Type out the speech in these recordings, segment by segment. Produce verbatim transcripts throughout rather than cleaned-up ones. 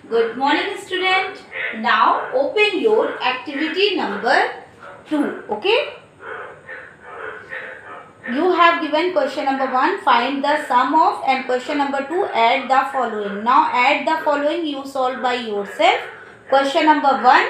Good morning, student. Now open your activity number two. Okay. You have given question number one, find the sum of, and question number two, add the following. Now add the following you solve by yourself. Question number one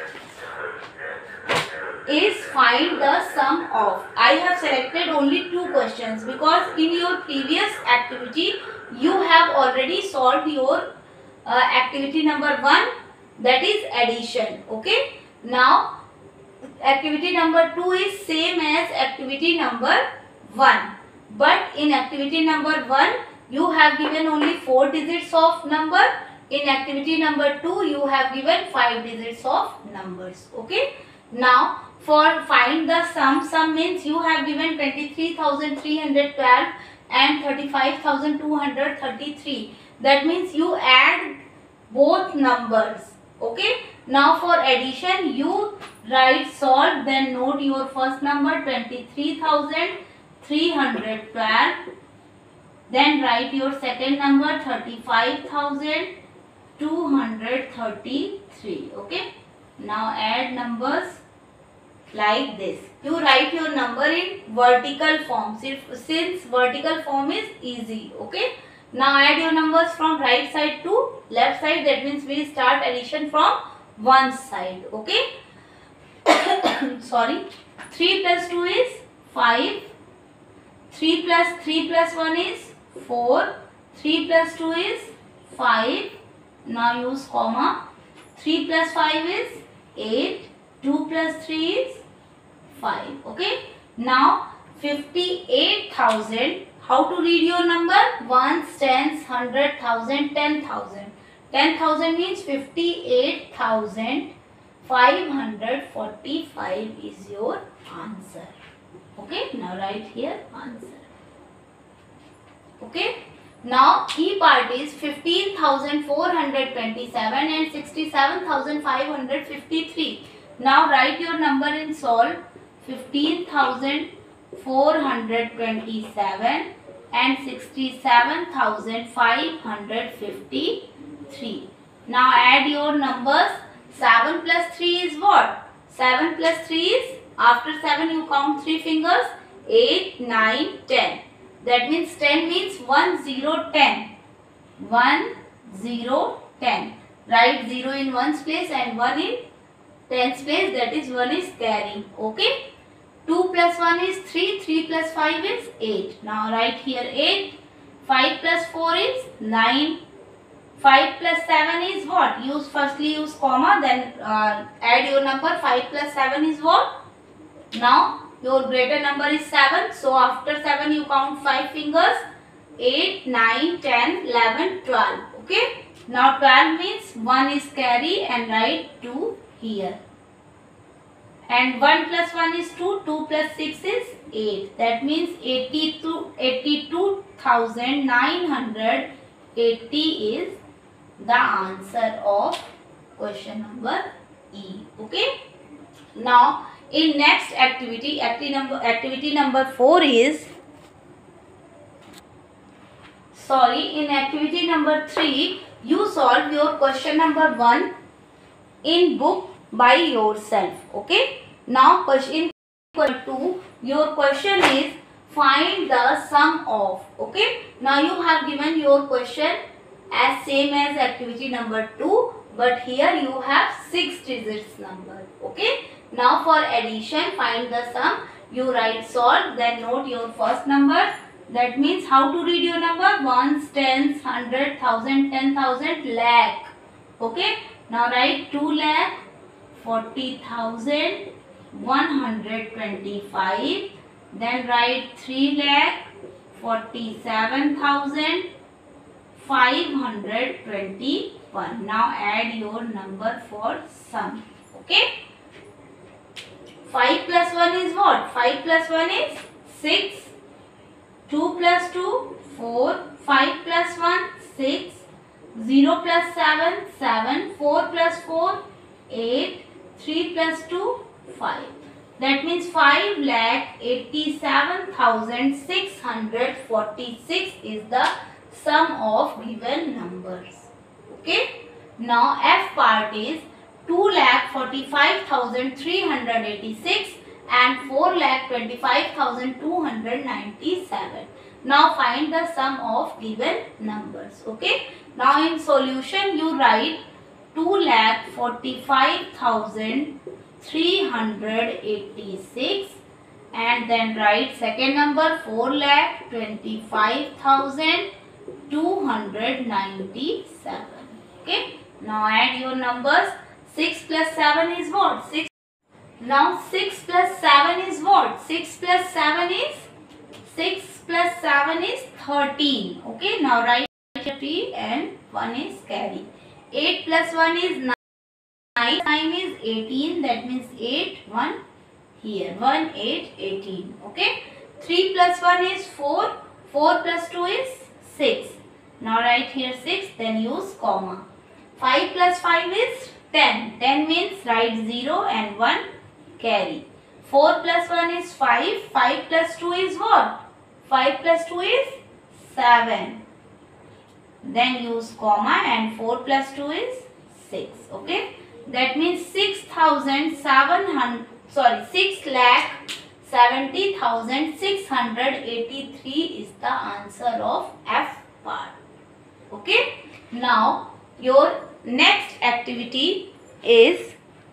is find the sum of. I have selected only two questions because in your previous activity you have already solved your uh, activity number one, that is addition. Okay. Now activity number two is same as activity number one, but in activity number one you have given only four digits of number. In activity number two you have given five digits of numbers. Okay. Now for find the sum, sum means you have given twenty-three thousand three hundred twelve and thirty-five thousand two hundred thirty-three. That means you add both numbers. Okay. Now for addition you write solve, then note your first number twenty-three thousand three hundred twelve, then write your second number thirty-five thousand two hundred thirty-three. Okay. Now add numbers like this. You write your number in vertical form since vertical form is easy. Okay. Now add your numbers from right side to left side. That means we start addition from one side. Okay. Sorry. three plus two is five. three plus three plus one is four. three plus two is five. Now use comma. three plus five is eight. two plus three is five. Okay. Now fifty-eight thousand. How to read your number? Ones, tens, hundred, thousand, ten thousand. ten thousand means fifty-eight thousand five hundred forty-five is your answer. Okay. Now write here answer. Okay. Now key part is fifteen thousand four hundred twenty-seven and sixty-seven thousand five hundred fifty-three. Now write your number in solve. fifteen thousand four hundred twenty-seven and sixty-seven thousand five hundred fifty-three. Now add your numbers. seven plus three is what? seven plus three is, after seven you count three fingers, eight, nine, ten. That means ten means one, zero, ten. one, zero, ten. Write zero in ones place and one in tens place, that is one is carry. Okay. two plus one is three, three plus five is eight. Now write here eight. five plus four is nine. five plus seven is what? Use firstly use comma, then uh, add your number. five plus seven is what? Now your greater number is seven. So after seven you count five fingers. eight, nine, ten, eleven, twelve. Okay. Now twelve means one is carry and write two here. And one plus one is two. two plus six is eight. That means eighty-two thousand nine hundred eighty is the answer of question number E. Okay. Now in next activity, activity number, activity number four is, sorry, in activity number three, you solve your question number one in book by yourself. Okay. Now question number two, your question is find the sum of. Okay. Now you have given your question as same as activity number two, but here you have six digits number. Okay. Now for addition, find the sum. You write solve, then note your first number. That means how to read your number? Ones, tens, hundred, thousand, ten thousand, lakh. Okay. Now write two lakh forty thousand one hundred twenty-five. Then write three lakh forty-seven thousand five hundred twenty-one. Now add your number for sum. Okay. five plus one is what? five plus one is six. two plus two, four. five plus one, six. zero plus seven, seven. four plus four, eight. three plus two, five. That means five lakh eighty-seven thousand six hundred forty-six is the sum of given numbers. Okay. Now F part is two lakh forty-five thousand three hundred eighty-six and four lakh twenty-five thousand two hundred ninety-seven. Now find the sum of given numbers. Okay. Now in solution you write two lakh forty-five thousand three hundred eighty-six and then write second number four lakh twenty-five thousand two hundred ninety-seven. Okay. Now add your numbers. six plus seven is what? six. Now six plus seven is what? six plus seven is six plus seven is thirteen. Okay. Now write three and one is carry. eight plus one is nine. nine is eighteen. That means eight, one here. one, eight, eighteen. Okay. three plus one is four. four plus two is six. Now write here six, then use comma. five plus five is ten. ten means write zero and one carry. four plus one is five. five plus two is what? five plus two is seven. Then use comma and four plus two is six. Okay. That means six thousand seven hundred, sorry, six lakh seventy thousand six hundred eighty-three is the answer of F part. Okay. Now your next activity is,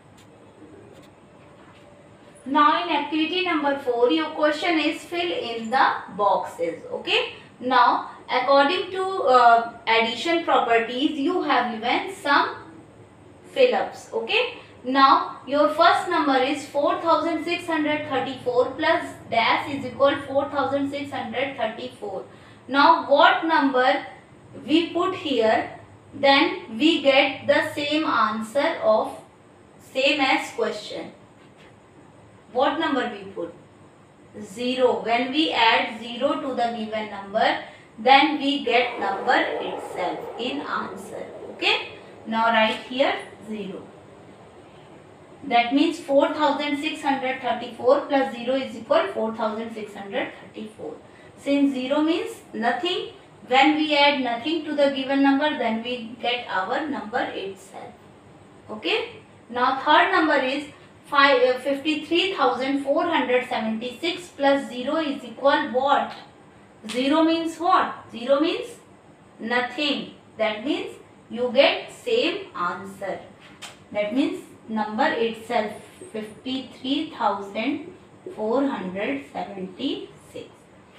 now in activity number four your question is fill in the boxes. Okay. Now according to uh, addition properties you have given some fill ups. Okay. Now your first number is four thousand six hundred thirty-four plus dash is equal four thousand six hundred thirty-four. Now what number we put here, then we get the same answer of same as question. What number we put? zero. When we add zero to the given number, then we get number itself in answer. Okay. Now write here zero. That means four thousand six hundred thirty-four plus zero is equal four thousand six hundred thirty-four. Since zero means nothing, when we add nothing to the given number, then we get our number itself. Okay. Now third number is fifty-three thousand four hundred seventy-six plus zero is equal what? zero means what? zero means nothing. That means you get same answer. That means number itself fifty-three thousand four hundred seventy-six.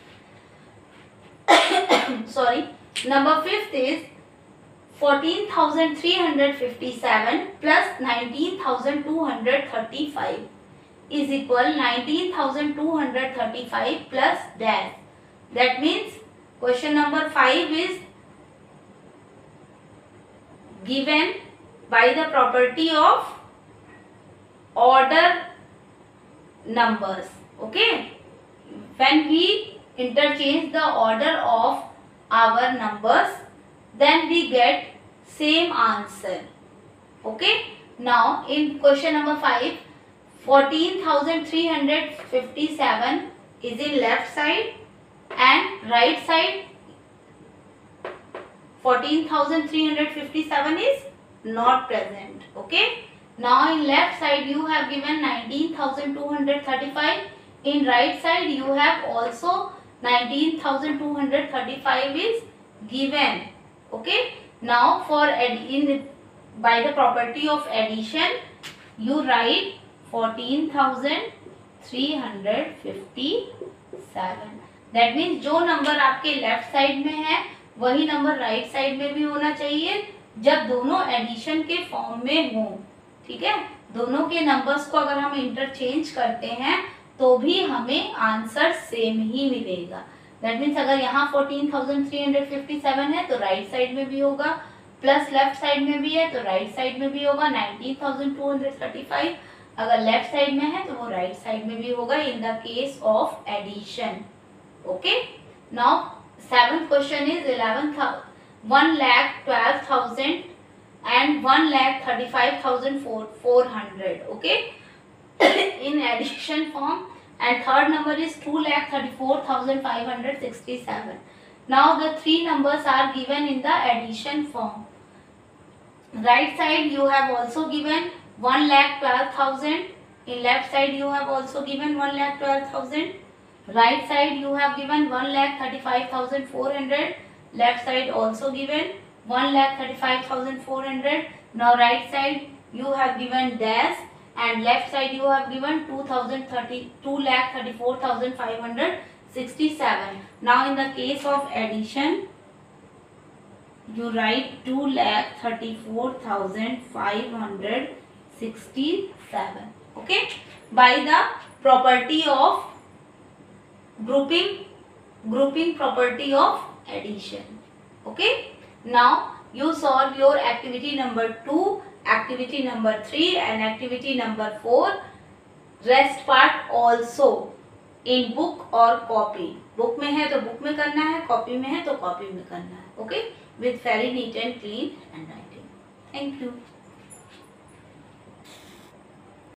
Sorry. Number fifth is fourteen thousand three hundred fifty-seven plus nineteen thousand two hundred thirty-five is equal nineteen thousand two hundred thirty-five plus dash. That means question number five is given by the property of order numbers. Okay. When we interchange the order of our numbers, then we get same answer. Okay. Now in question number five, fourteen thousand three hundred fifty-seven is in left side and right side fourteen thousand three hundred fifty-seven is not present. Okay. Now in left side you have given nineteen thousand two hundred thirty-five. In right side you have also nineteen thousand two hundred thirty-five is given. Okay. Now for in by the property of addition you write fourteen thousand three hundred fifty-seven. That means जो नंबर आपके left side में है वही number right side में भी होना चाहिए जब दोनों एडिशन के फॉर्म में हो. ठीक है. दोनों के नंबर्स को अगर हम इंटरचेंज करते हैं तो भी हमें आंसर सेम ही मिलेगा. दैट मीन्स अगर यहाँ fourteen thousand three hundred fifty seven है तो राइट साइड में भी होगा, प्लस लेफ्ट साइड में भी है तो राइट साइड में भी होगा. Nineteen thousand two hundred thirty five अगर लेफ्ट साइड में है तो वो राइट साइड में भी होगा in the case of addition. Okay. Now seventh question is eleven one lakh twelve thousand and one lakh thirty-five thousand four hundred. Okay. In addition form, and third number is two lakh thirty-four thousand five hundred sixty-seven. Now the three numbers are given in the addition form. Right side you have also given one lakh twelve thousand. In left side you have also given one lakh twelve thousand. Right side you have given one lakh thirty-five thousand four hundred. Left side also given one lakh thirty-five thousand four hundred. Now right side you have given dash, and left side you have given two thousand thirty two lakh thirty-four thousand five hundred sixty-seven. Now in the case of addition, you write two lakh thirty-four thousand five hundred sixty-seven. Okay, by the property of grouping, grouping property of addition. Okay, now you solve your activity number two, activity number three and activity number four. Rest part also in book or copy. Book में है तो book में करना है, copy में है तो copy में करना है. Okay, with very neat and clean handwriting. Thank you.